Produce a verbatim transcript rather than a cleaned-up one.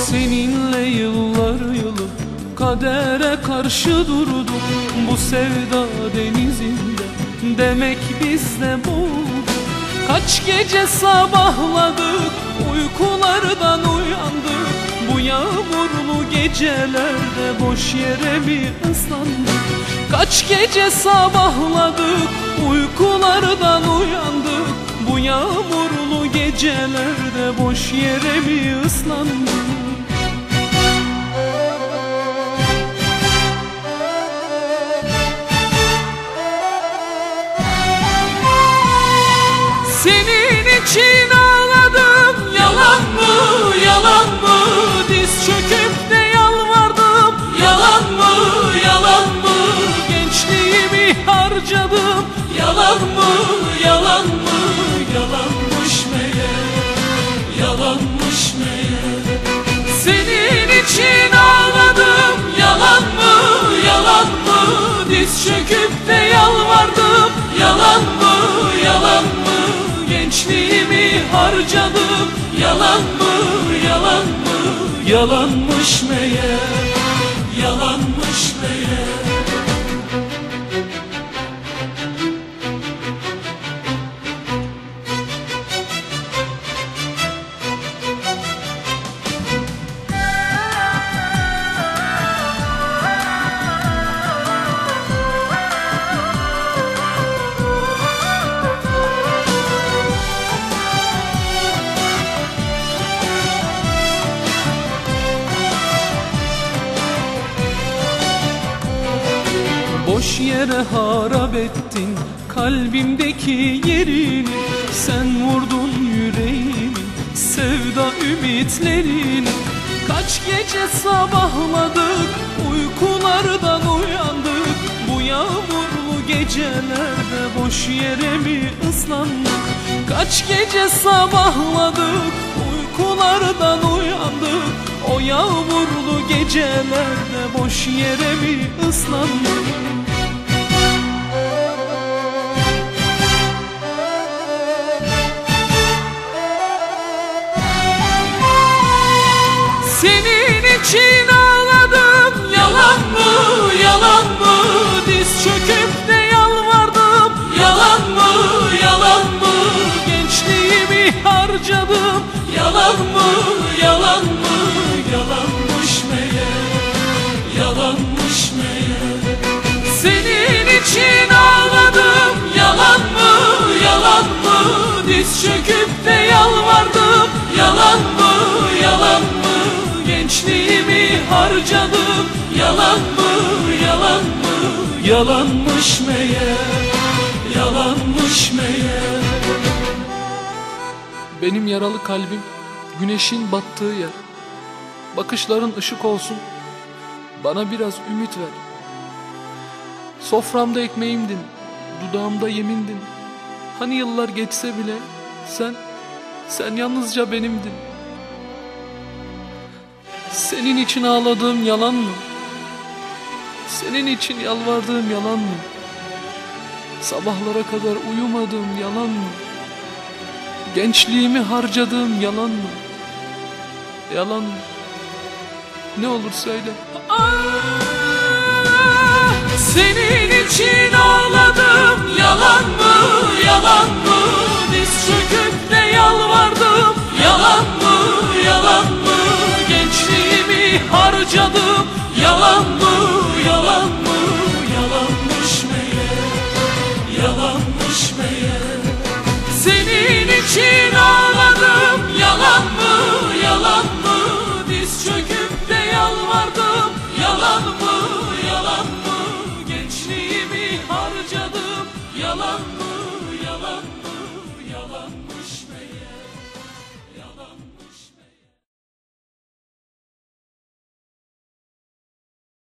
Seninle yıllar yılı kadere karşı durduk. Bu sevda denizinde demek biz de bulduk. Kaç gece sabahladık, uykulardan uyandık. Bu yağmurlu gecelerde boş yere mi ıslandık? Kaç gece sabahladık, uykulardan uyandık. Bu yağmurlu gecelerde boş yere mi ıslandık? Senin için ağladım, yalan mı, yalan mı? Diz çöküp de yalvardım, yalan mı, yalan mı? Gençliğimi harcadım, yalan mı, yalan mı? Yalanmış meğer, yalanmış meğer. Senin için ağladım, yalan mı, yalan mı? Diz çöküp de yalvardım, yalan mı, yalan mı? Gençliğimi harcadım, yalan mı, yalan mı? Yalanmış meğer, yalanmış meğer. Boş yere harap ettin kalbimdeki yerini. Sen vurdun yüreğimi, sevda ümitlerini. Kaç gece sabahladık, uykulardan uyandık. Bu yağmurlu gecelerde boş yere mi ıslandık? Kaç gece sabahladık, uykulardan uyandık. O yağmurlu gecelerde boş yere mi ıslandık? Senin için ağladım, yalan mı, yalan mı? Diz çöküp de yalvardım, yalan mı, yalan mı? Gençliğimi harcadım, yalan mı, yalan mı? Yalanmış meğer, yalanmış meğer. Senin için ağladım, yalan mı, yalan mı? Diz çöküp de yalvardım, yalan mı, yalan mı? Gençliğimi harcadım, yalan mı, yalan mı? Yalanmış meğer, yalanmış meğer. Benim yaralı kalbim güneşin battığı yer. Bakışların ışık olsun, bana biraz ümit ver. Soframda ekmeğimdin, dudağımda yemindin. Hani yıllar geçse bile sen, sen yalnızca benimdin. Senin için ağladığım yalan mı? Senin için yalvardığım yalan mı? Sabahlara kadar uyumadığım yalan mı? Gençliğimi harcadığım yalan mı? Yalan mı? Ne olur söyle. Senin için ağladım, yalan mı, yalan mı? Diz çöküp de yalvardım, yalan mı?